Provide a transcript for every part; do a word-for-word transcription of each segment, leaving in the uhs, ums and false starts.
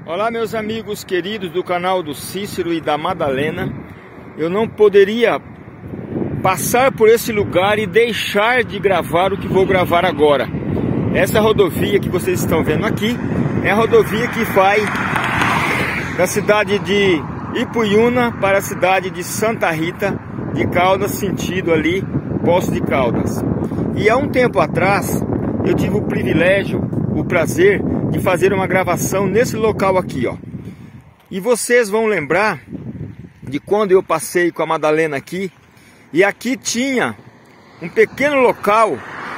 Olá, meus amigos queridos do canal do Cícero e da Madalena. Eu não poderia passar por esse lugar e deixar de gravar o que vou gravar agora. Essa rodovia que vocês estão vendo aqui é a rodovia que vai da cidade de Ipuiuna para a cidade de Santa Rita de Caldas, sentido ali Poços de Caldas. E há um tempo atrás eu tive o privilégio, o prazer de fazer uma gravação nesse local aqui, ó. E vocês vão lembrar de quando eu passei com a Madalena aqui, e aqui tinha um pequeno local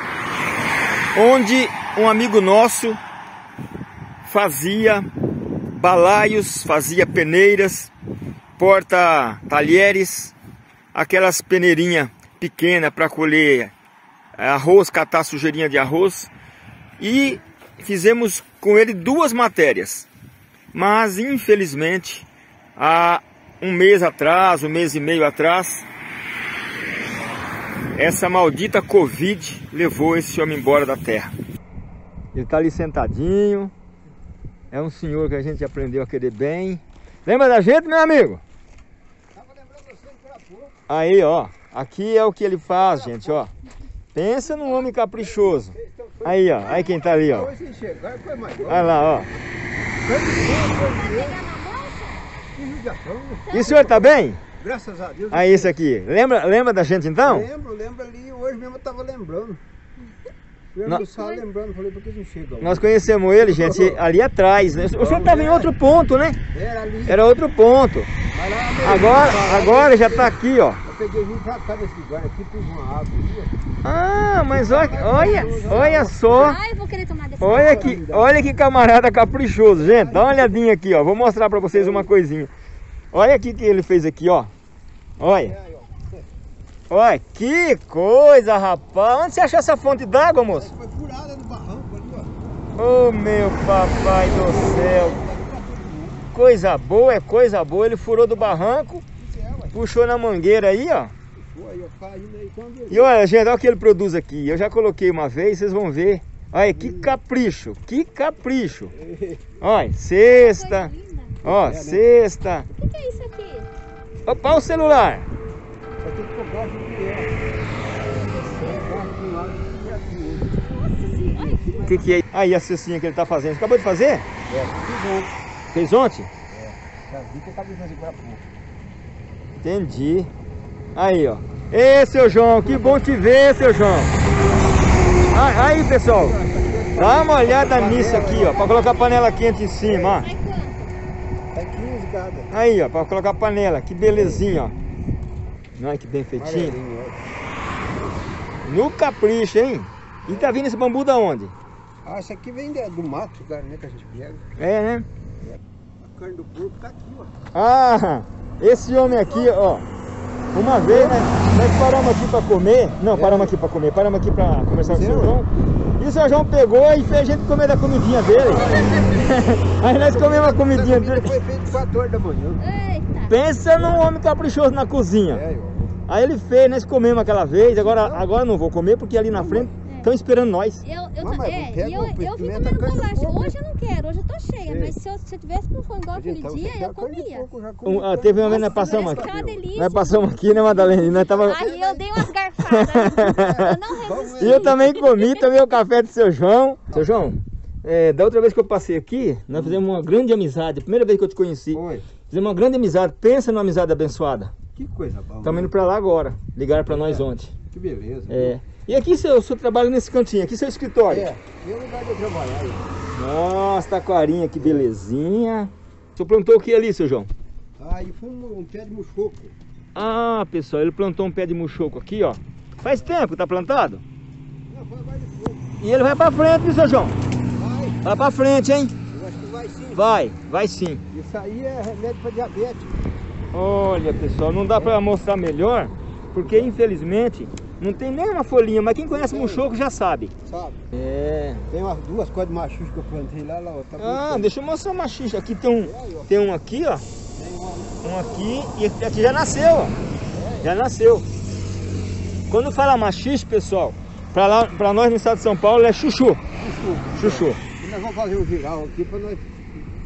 onde um amigo nosso fazia balaios, fazia peneiras, porta-talheres, aquelas peneirinhas pequenas para colher arroz, catar sujeirinha de arroz. E fizemos com ele duas matérias, mas infelizmente há um mês atrás, um mês e meio atrás, essa maldita Covid levou esse homem embora da terra. Ele está ali sentadinho, é um senhor que a gente aprendeu a querer bem. Lembra da gente, meu amigo? Estava lembrando você por há pouco. Aí, ó, aqui é o que ele faz, gente, ó. Pensa num homem caprichoso. Aí, ó, aí quem tá ali, ó. Olha lá, ó. E o senhor tá bem? Graças a Deus. Aí, esse aqui. Lembra, lembra da gente então? Lembro, lembro ali. Hoje mesmo eu tava lembrando. Eu não estava lembrando, falei, por que não chega? Nós conhecemos ele, gente, ali atrás, né? O senhor tava em outro ponto, né? Era ali. Era outro ponto. Agora, agora já tá aqui, ó. Eu peguei vim pra cá nesse lugar aqui, pus uma água ali. Ah, mas olha, olha, olha só. Ai, vou querer tomar desse Olha que, olha que camarada caprichoso, gente. Dá uma olhadinha aqui, ó. Vou mostrar pra vocês uma coisinha. Olha aqui que ele fez aqui, ó. Olha. Olha, que coisa, rapaz. Onde você achou essa fonte d'água, moço? Foi furada no barranco ali, ó. Oh, meu papai do céu. Coisa boa, é coisa boa. Ele furou do barranco, puxou na mangueira aí, ó. E olha, gente, olha o que ele produz aqui. Eu já coloquei uma vez, vocês vão ver. Olha, que capricho, que capricho. Olha, cesta. Ó, cesta. O que, que é isso aqui? Opa, o celular. O que que é? Aí a cestinha que ele tá fazendo. Acabou de fazer? É, fiz ontem. Fez ontem? É, já vi que eu acabei de fazer agora há pouco. Entendi. Aí, ó. Ei, seu João, que bom te ver, seu João. Ah, aí, pessoal. Dá uma olhada nisso aqui, ó. Pra colocar a panela quente em cima, ó. É quinze cada. Aí, ó, pra colocar a panela. Que belezinha, ó. Olha que bem feitinho. No capricho, hein? E tá vindo esse bambu da onde? Ah, isso aqui vem do mato, cara, né, que a gente pega. É, né? A carne do porco tá aqui, ó. Ah, esse homem aqui, ó. Uma vez, né, nós paramos aqui pra comer. Não, paramos aqui pra comer. Paramos aqui pra conversar com o seu João. E o seu João pegou e fez a gente comer da comidinha dele. Aí nós comemos a comidinha Essa comida dele. foi feita quatro horas da manhã. Eita. Pensa num homem caprichoso na cozinha. É, ó. Aí ele fez, nós comemos aquela vez. Agora, agora não vou comer porque ali na frente estão esperando nós. Eu, eu, Não, tô, mas é, pega e eu, o eu vim pimenta, comendo carne do bolacha. porco. Hoje eu não quero, hoje eu tô cheia. Sei. Mas se eu, se eu tivesse com fome igual aquele Então, dia, você eu quer carne de comia. porco, já come Um, ah, carne teve uma de vez nós porco. passamos Parece aqui. que é uma delícia. Nós passamos aqui, né, Madalena? E nós tava... Aí eu dei umas garfadas. Eu não resisti. E eu também comi, tomei o café do seu João. Seu João, é, da outra vez que eu passei aqui, nós fizemos uma grande amizade. A primeira vez que eu te conheci. Oi. Fizemos uma grande amizade. Pensa numa amizade abençoada. Que coisa boa. Estamos indo pra lá agora. Ligaram pra nós ontem. Que beleza. É. E aqui seu, o senhor trabalha nesse cantinho, aqui seu escritório. É, meu lugar de eu trabalhar. aí. Nossa, taquarinha, que belezinha. O senhor plantou o que ali, seu João? Aí foi um, um pé de muxoco. Ah, pessoal, ele plantou um pé de muxoco aqui, ó. Faz tempo que tá plantado? Não, foi mais de pouco. E ele vai pra frente, viu, seu João? Vai, Vai pra frente, hein? eu acho que vai sim. Vai, vai sim. Isso aí é remédio para diabetes. Olha, pessoal, não dá pra mostrar melhor, porque infelizmente não tem nem uma folhinha, mas quem conhece muxoco já sabe. Sabe? É. Tem umas duas coisas de machucho que eu plantei lá, lá, ó. Tá Ah, bonito. deixa eu mostrar uma xixa. Aqui tem um, tem um aqui, ó. Tem uma... Um aqui e esse aqui já nasceu, ó. Já nasceu. Quando fala machixe, pessoal, pra, lá, pra nós no estado de São Paulo é chuchu. Chuchu. Chuchu. E nós vamos fazer um viral aqui para nós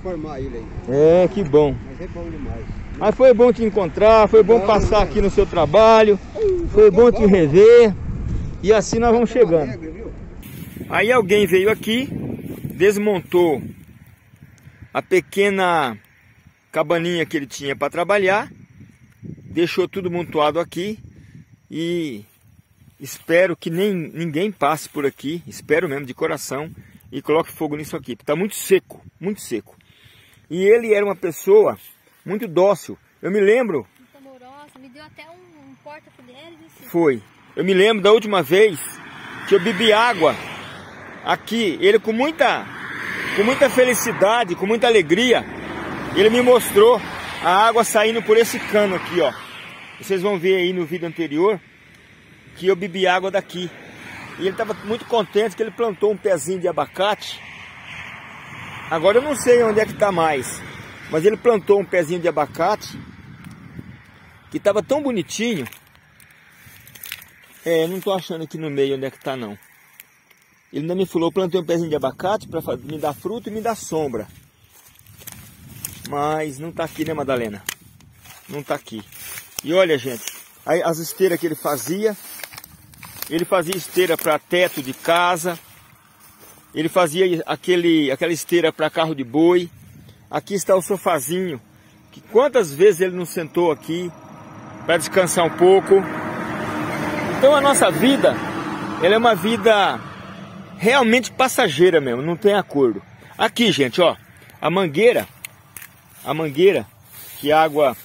formar ele aí. É, que bom. Mas é bom demais. Mas foi bom te encontrar, foi bom Não, passar não. aqui no seu trabalho, foi bom te rever. E assim nós vamos chegando. Alegre, viu? Aí alguém veio aqui, desmontou a pequena cabaninha que ele tinha para trabalhar, deixou tudo montuado aqui e espero que nem ninguém passe por aqui, espero mesmo de coração, e coloque fogo nisso aqui, porque está muito seco, muito seco. E ele era uma pessoa muito dócil. Eu me lembro... Muito amorosa, me deu até um, um porta-colheres. Assim. Foi. Eu me lembro da última vez que eu bebi água aqui, ele com muita, com muita felicidade, com muita alegria, ele me mostrou a água saindo por esse cano aqui, ó. Vocês vão ver aí no vídeo anterior que eu bebi água daqui. E ele estava muito contente que ele plantou um pezinho de abacate. Agora eu não sei onde é que está mais, mas ele plantou um pezinho de abacate que estava tão bonitinho. É, não estou achando aqui no meio onde é que está não. Ele ainda me falou, plantei um pezinho de abacate para me dar fruto e me dar sombra. Mas não está aqui, né, Madalena? Não está aqui. E olha, gente, aí as esteiras que ele fazia, ele fazia esteira para teto de casa, ele fazia aquele, aquela esteira para carro de boi. Aqui está o sofazinho, que quantas vezes ele não sentou aqui para descansar um pouco. Então a nossa vida, ela é uma vida realmente passageira mesmo, não tem acordo. Aqui, gente, ó, a mangueira, a mangueira, que água...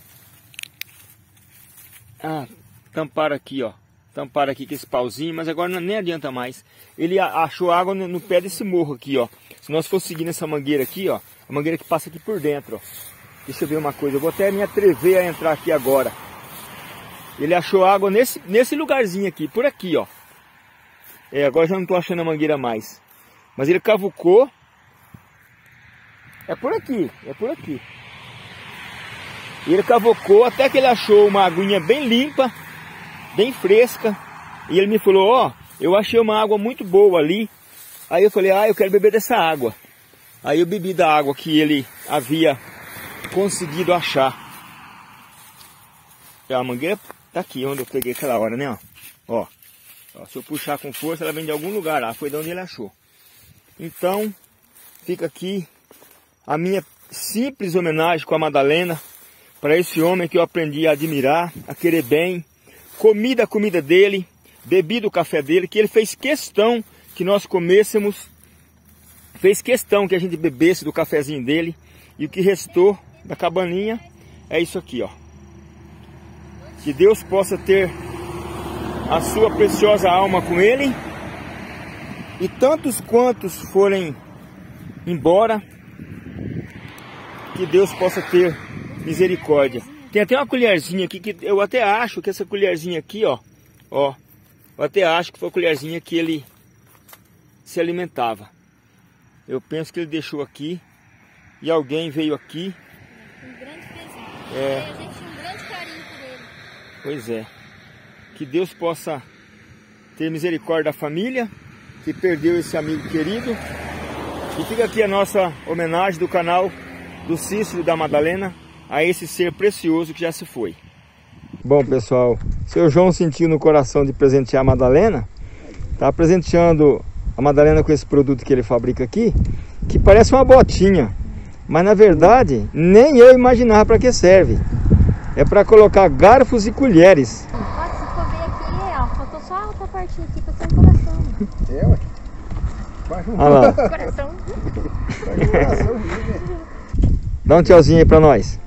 Ah, tamparam aqui, ó, tamparam aqui com esse pauzinho, mas agora não, nem adianta mais. Ele achou água no, no pé desse morro aqui, ó. Se nós for seguindo essa mangueira aqui, ó, a mangueira que passa aqui por dentro, ó. Deixa eu ver uma coisa, eu vou até me atrever a entrar aqui agora. Ele achou água nesse, nesse lugarzinho aqui, por aqui, ó. É, agora já não estou achando a mangueira mais. Mas ele cavucou. É por aqui, é por aqui. E ele cavucou até que ele achou uma aguinha bem limpa, bem fresca. E ele me falou, ó, oh, eu achei uma água muito boa ali. Aí eu falei, ah, eu quero beber dessa água. Aí eu bebi da água que ele havia conseguido achar. A mangueira tá aqui, onde eu peguei aquela hora, né? Ó. Ó. Ó, se eu puxar com força, ela vem de algum lugar lá. Foi de onde ele achou. Então, fica aqui a minha simples homenagem com a Madalena para esse homem que eu aprendi a admirar, a querer bem. Comi da comida dele, bebi do café dele, que ele fez questão que nós comêssemos, fez questão que a gente bebesse do cafezinho dele. E o que restou da cabaninha é isso aqui, ó. Que Deus possa ter a sua preciosa alma com ele. E tantos quantos forem embora, que Deus possa ter misericórdia. Tem até uma colherzinha aqui, que eu até acho que essa colherzinha aqui, ó, ó, eu até acho que foi a colherzinha que ele se alimentava. Eu penso que ele deixou aqui e alguém veio aqui. Um grande presente. É. A gente tinha um grande carinho por ele. Pois é. Que Deus possa ter misericórdia da família que perdeu esse amigo querido. E fica aqui a nossa homenagem do canal do Cícero e da Madalena a esse ser precioso que já se foi. Bom, pessoal, seu João sentiu no coração de presentear a Madalena. Tá presenteando a Madalena com esse produto que ele fabrica aqui, que parece uma botinha, mas na verdade nem eu imaginava para que serve. É para colocar garfos e colheres. Ó, se for ver aqui, ó, faltou só a outra partinha aqui para ser um coração. É, ué. Faz um Olha lá. Coração. Faz um coração, né? Dá um tchauzinho aí para nós.